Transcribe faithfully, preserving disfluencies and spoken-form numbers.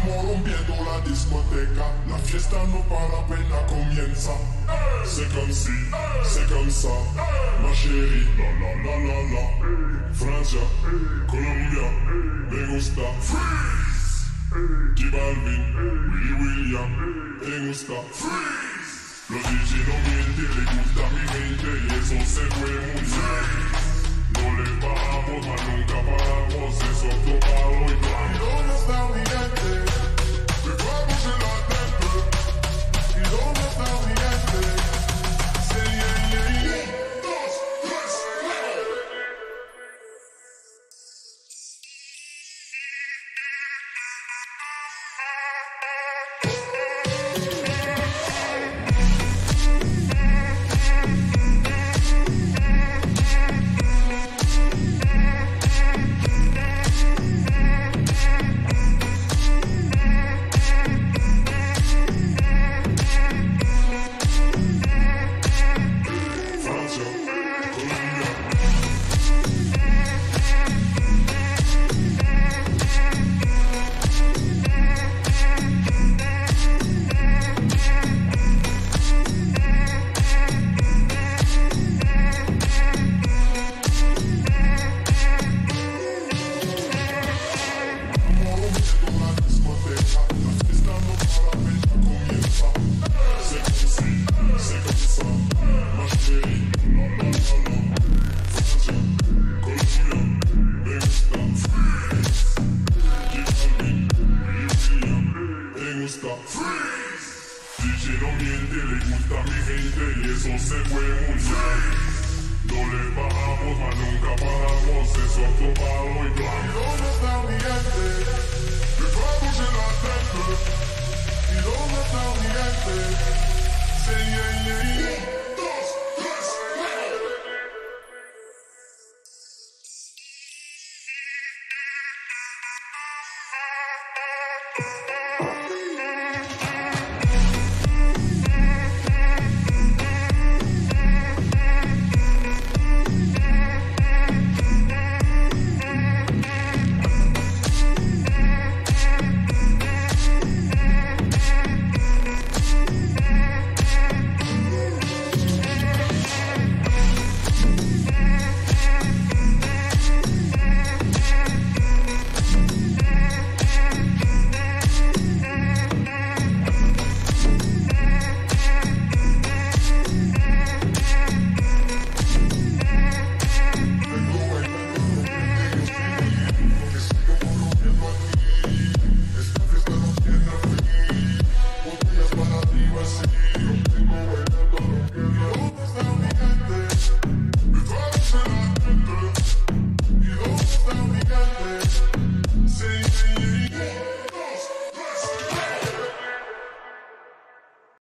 rompiendo la discoteca, la fiesta no para, apenas comienza. C'est comme si, c'est comme ça, ma chérie, la la la la la. Francia, Colombia, me gusta. Freeze. J Balvin, Willy William, me gusta. Freeze. Los D J no mienten, le gusta mi mente y eso se fue muy bien. No le bajamos, mas nunca paramos, es otro palo y plan. ¿Y dónde está mi gente? Dejamos en la tente. ¿Y dónde está mi gente? Sí, yeah, yeah, yeah. Un, dos, tres, cuatro. D J no miente, le gusta mi gente y eso se fue muy bien. No le bajamos, mas nunca paramos, es otro palo y plan. ¿Y dónde está mi gente? Dejamos en la tente. ¿Y dónde está mi gente? Sí, yeah, yeah, yeah.